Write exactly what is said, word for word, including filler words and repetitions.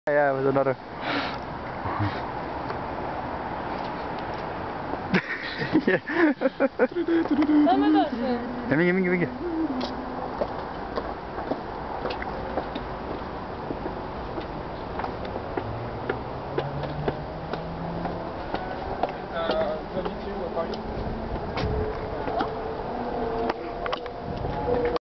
jaa, ma saan aru. Lähme edasi. Ja mingi, mingi, mingi.